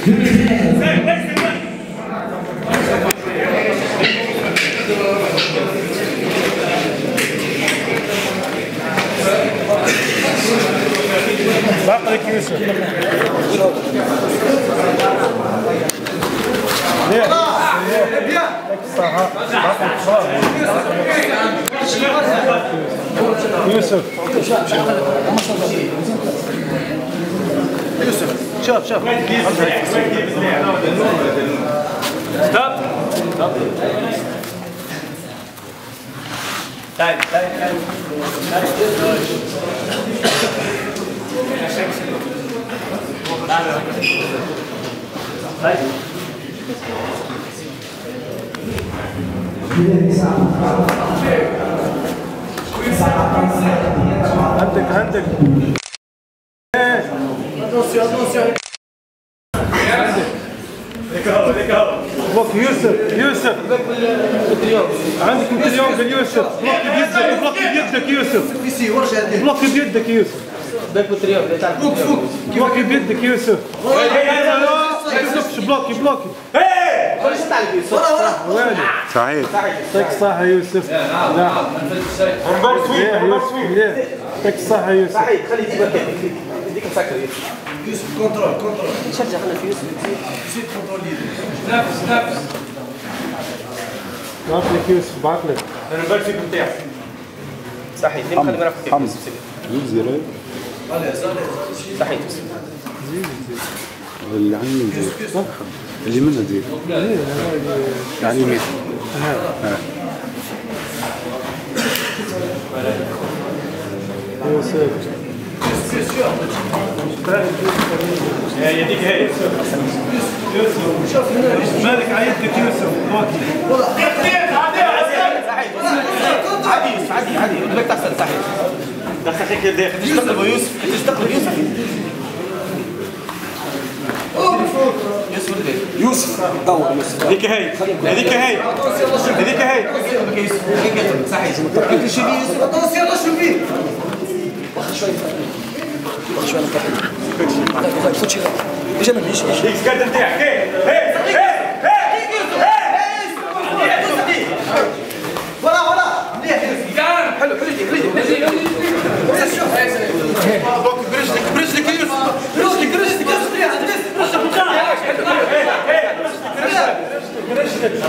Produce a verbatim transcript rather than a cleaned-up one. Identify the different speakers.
Speaker 1: باقي يوسف ليه يوسف يوسف شوف شوف ستوب ستوب تعال تعال تعال عندك عندك بلوك يوسف يوسف عندك مليون في يوسف بلوك بيدك بلوك بيدك يوسف بلوك بيدك يوسف بلوك بيدك يوسف بلوكي بلوكي
Speaker 2: سعيد
Speaker 1: يعطيك الصحة يوسف لا يعطيك الصحة يوسف
Speaker 3: سعيد خلي يجيبك يديك مسكر يوسف كنترول كنترول نشجع خلينا في يوسف يصير كنترول نفس نفس
Speaker 1: بعت لك يوسف بعت لك
Speaker 3: انا بمسك بتاعي صحيح ليه خلي مرافق كيف يوسف
Speaker 2: زيرو
Speaker 3: صحيح يوسف
Speaker 2: اللي عندي من زيرو اللي منها زيرو يعني مين ها
Speaker 1: يوسف
Speaker 3: يديك هي
Speaker 1: يوسف مالك عيدك يوسف
Speaker 3: عادي يوسف عادي عادي بدك تحصل صحيح دخل هيك يديك تشتغل يوسف تشتغل يوسف يوسف يوسف دور يوسف هذيك هي هذيك هي هذيك هي يوسف صحيح انت شو بيه يوسف طوس يلا شو بيه واخد شوي واخد شوي نقطع فوت شي اجا ما بيجيش هيك سكات نتاعك هي هي هي ولا ولا مليح حلو حلو حلو برجلك برجلك يوسف برجلك برجلك